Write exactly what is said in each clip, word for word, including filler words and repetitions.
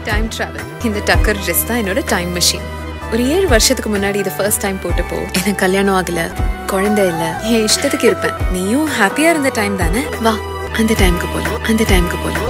time travel. இந்த டக்கர் dress தான் என்னோட டைம் மெஷின். ஒரு ஏழு வருஷத்துக்கு முன்னாடி இது ஃபர்ஸ்ட் டைம் போட்டப்போ எனக்கு கல்யாணம் ஆகல, குழந்தை இல்ல, என் இஷ்டத்துக்கு இருப்பேன். நீயும் ஹாப்பியா இருந்த டைம் தானே? வா அந்த டைம்க்கு போலாம், அந்த டைம்க்கு போலாம்.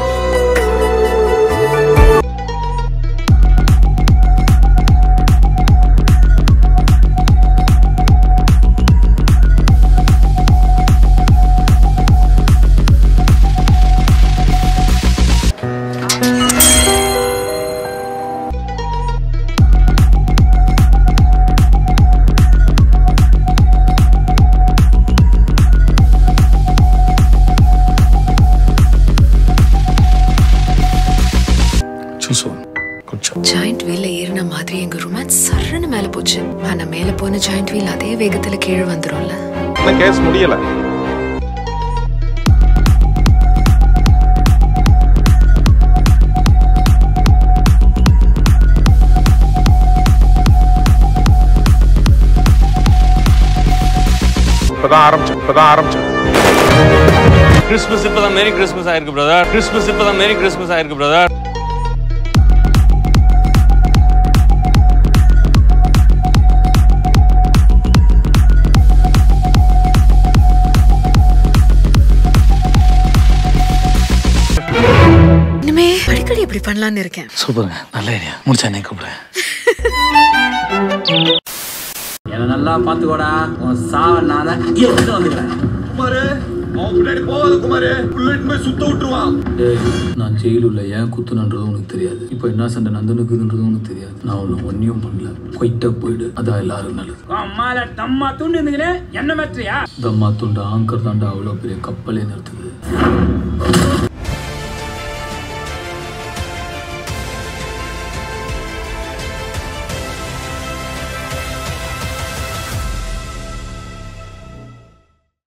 ஜாயிண்ட் வீல்ல ஏறின மாதிரி எங்க ரொமான்ஸ் சர்றன்னு மேல போச்சு. ஆனா மேல போன ஜாயிண்ட் வீல் அதே வேகத்துல கீழே வந்துரும்ல. கேஸ் முடியல. இப்பதான் ஆரம்பிச்சோம் இப்பதான் ஆரம்பிச்சோம் கிறிஸ்மஸ் இப்பதான் மேரி கிறிஸ்மஸ் ஆயிருக்கு பிரதர். கிறிஸ்மஸ் இப்பதான் மேரி கிறிஸ்மஸ் ஆயிருக்கு பிரதர். அடிக்கடி இப்படி பண்ணலான்னு இருக்கேன். சூப்பருங்க, நல்ல ஐடியா. முடிச்சா என்ன கூப்பிடுறேன். என்ன நல்லா பாத்துக்கோடா, உன் சாவ நான் தான் இங்கே வந்து வந்துக்கிறேன். குமாரு அவன் பின்னாடி போகாத குமாரு, புல்லட் போய் சுத்த விட்டுருவான். ஏய், நான் ஜெயிலுள்ள ஏன் குத்துனன்றதும் உனக்கு தெரியாது. இப்போ என்ன சண்டை நந்தனுக்குதுன்றதும் உனக்கு தெரியாது. நான் உன்னை ஒன்னியும் பண்ணல, கொயிட்டா போயிடு. அதான் எல்லாரும் நல்லது. அம்மால தம்மா துண்டு இருந்துக்கிறே என்ன மாற்றியா? தம்மா துண்டு ஆங்கர் தாண்டா அவ்வளோ பெரிய கப்பலே நிறுத்துது.